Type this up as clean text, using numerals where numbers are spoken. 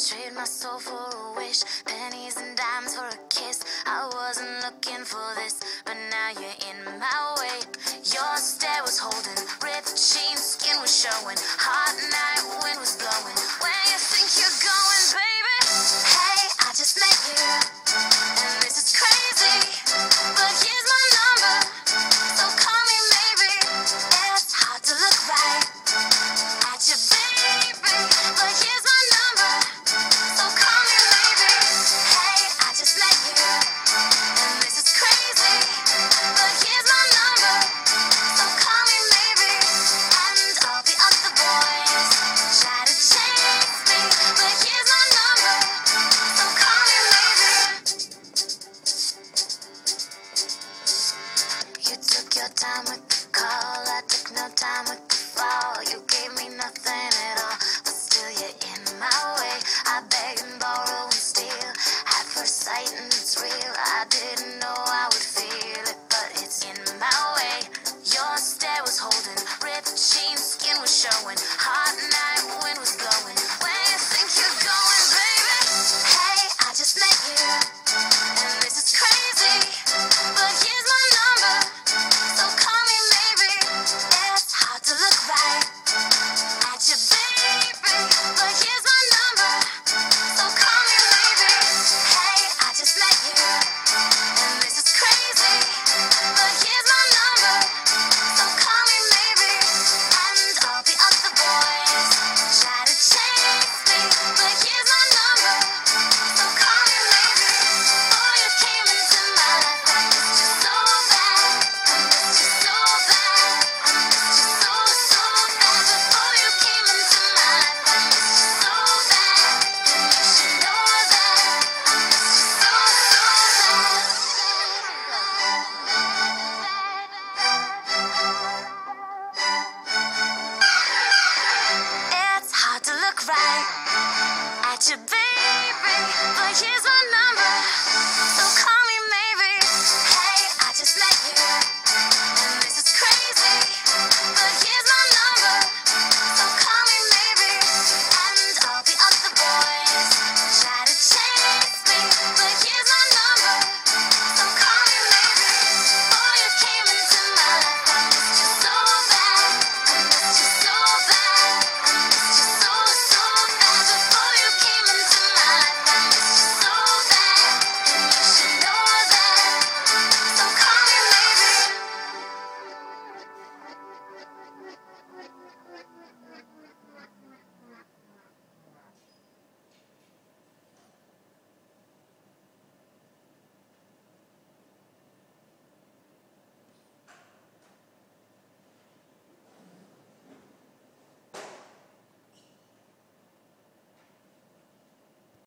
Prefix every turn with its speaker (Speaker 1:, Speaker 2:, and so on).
Speaker 1: trade my soul for a wish, pennies and dimes for a kiss. I wasn't looking for this, but now you're in my way. Your stare was holding, ripped jeans, skin was showing, hot night wind was blowing. Where you think you're going, baby? Hey, I just met you, and this is crazy, but here's my number, so call me maybe. It's hard to look right at you, baby, but here's my number, so call me maybe. Hey, I just met you, and this is crazy, but here's my number, so call me maybe. And all the other boys try to chase me, but here's my number, so call me maybe. You took your time with the call, I took no time with the fall. You gave me nothing at all, but still you're in my way. I beg and borrow and steal, at first sight and it's real. I didn't know I would feel it, but it's in my way. Your stare was holding, ripped jeans, skin was showing, hot night wind was blowing. Where you think you're going, baby? Hey, I just met you, and this is crazy, but here's my number, so call me maybe. It's hard to look right at you, baby, but here's my number, so call me maybe. Hey, I just met you, and this is crazy, but here's my number, so call me maybe. And all the other boys try to chase me, but here's my number, so call me maybe. Before you came into my life, I missed you so bad, I missed you so bad, I missed you so, so bad. Before you came into my life, I missed you so bad, and you should know that I missed you so, so bad. It's hard to look right at you, baby, but here's